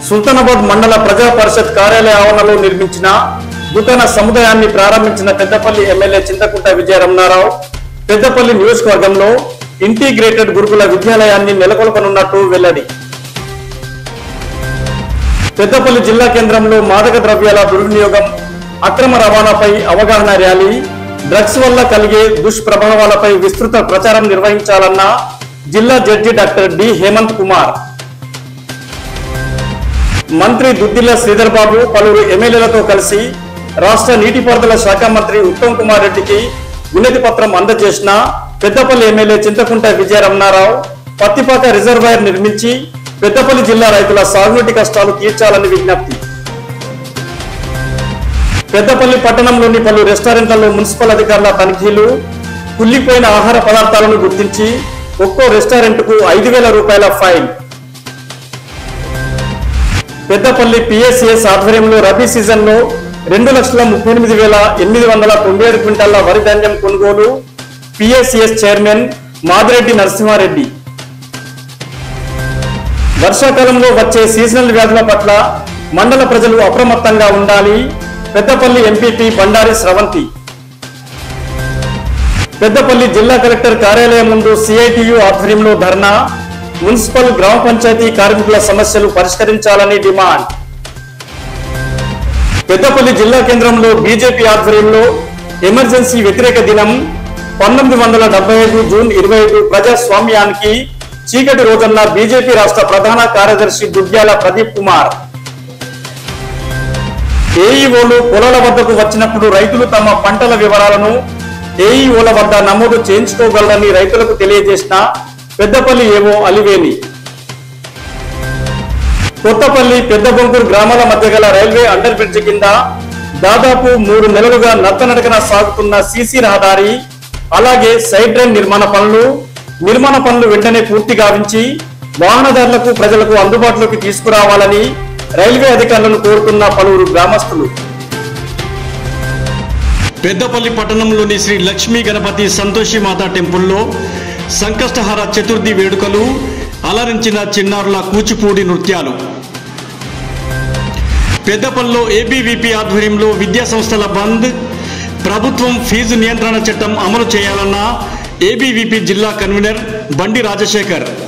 సుల్తానాబాద్ మండల ప్రజా పరిషత్ కార్యాలయ ఆవరణలో నిర్మించిన దుకాణ సముదాయాన్ని ప్రారంభించిన పెద్దపల్లి ఎమ్మెల్యే చింతకుంట విజయ రమణారావు పెద్దపల్లి నియోజకవర్గంలో ఇంటిగ్రేటెడ్ గురుకుల విద్యాలయాన్ని నెలకొల్పనున్నట్టు వెల్లడి. పెద్దపల్లి జిల్లా కేంద్రంలో మాదక ద్రవ్యాల దుర్వినియోగం, అక్రమ రవాణాపై అవగాహన ర్యాలీ, డ్రగ్స్ వల్ల కలిగే దుష్ప్రభావాలపై విస్తృత ప్రచారం నిర్వహించాలన్న జిల్లా judge doctor D Hemanth Kumar. మంత్రి దుద్దిల్ల శ్రీధర్ బాబు పలువురు ఎమ్మెల్యేలతో కలిసి రాష్ట్ర నీటిపారుదల శాఖ మంత్రి ఉత్తమ్ కుమార్ రెడ్డికి వినతి పత్రం అందజేసిన పెద్దపల్లి ఎమ్మెల్యే చింతకుంట విజయ రమణారావు పత్తిపాక రిజర్వాయర్ నిర్మించి పెద్దపల్లి జిల్లా రైతుల సాగునీటి కష్టాలు తీర్చాలని విజ్ఞప్తి. పెద్దపల్లి పట్టణంలోని పలు రెస్టారెంట్లలో మున్సిపల్ అధికారుల తనిఖీలు, కుళ్లిపోయిన ఆహార పదార్థాలను గుర్తించి ఒక్కో రెస్టారెంట్కు 5,000 రూపాయల ఫైన్. పెద్దపల్లి పిఎస్సిఎస్ ఆధ్వర్యంలో రబీ సీజన్లో 2,38,897 క్వింటాల వరి ధాన్యం కొనుగోలు. PSCS chairman Madireddy Narasimha Reddy. వర్షాకాలంలో వచ్చే సీజనల్ వ్యాధుల పట్ల మండల ప్రజలు అప్రమత్తంగా ఉండాలి. పెద్దపల్లి ఎంపీపీ బండారి స్రవంతి. పెద్దపల్లి జిల్లా కలెక్టర్ కార్యాలయం ముందు సిఐటియు ఆధ్వర్యంలో ధర్నా. మున్సిపల్ గ్రామ పంచాయతీ కార్మికుల సమస్యలు పరిష్కరించాలని డిమాండ్. పెద్దపల్లి జిల్లా కేంద్రంలో బీజేపీ ఆధ్వర్యంలో ఎమర్జెన్సీ వ్యతిరేక దినం 1975 జూన్ 25 ప్రజాస్వామ్యానికి చీకటి రోజన్న బీజేపీ రాష్ట్ర ప్రధాన కార్యదర్శి దుడ్యాల ప్రదీప్ కుమార్. ఏఈఓలు పొలాల వద్దకు వచ్చినప్పుడు రైతులు తమ పంటల వివరాలను ఏఈఓల వద్ద నమోదు చేయించుకోగలరని రైతులకు తెలియజేసిన పెద్దపల్లి ఏవో అలివేని. కొత్తపల్లి పెద్దబొంకూరు గ్రామాల మధ్య గల రైల్వే అండర్ బ్రిడ్జి కింద దాదాపు 3 నెలలుగా నత్తనడకన సాగుతున్న సీసీ రహదారి, అలాగే సైడ్ డ్రైన్ నిర్మాణ పనులు వెంటనే పూర్తి గావించి వాహనదారులకు ప్రజలకు అందుబాటులోకి తీసుకురావాలని రైల్వే అధికారులను కోరుతున్న పలువురు గ్రామస్తులు. పెద్దపల్లి పట్టణంలోని శ్రీ లక్ష్మీ గణపతి సంతోషి మాతా టెంపుల్లో సంకష్టహార చతుర్థి వేడుకలు, అలరించిన చిన్నారుల కూచిపూడి నృత్యాలు. పెద్దపల్లిలో ఏబీవీపీ ఆధ్వర్యంలో విద్యా సంస్థల బంద్, ప్రభుత్వం ఫీజు నియంత్రణ చట్టం అమలు చేయాలన్న ఏబీవీపీ జిల్లా కన్వీనర్ బండి రాజశేఖర్.